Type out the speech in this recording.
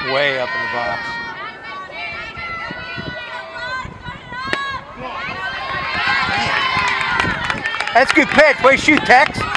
Way up in the box. That's a good pitch. Way to shoot, Tex.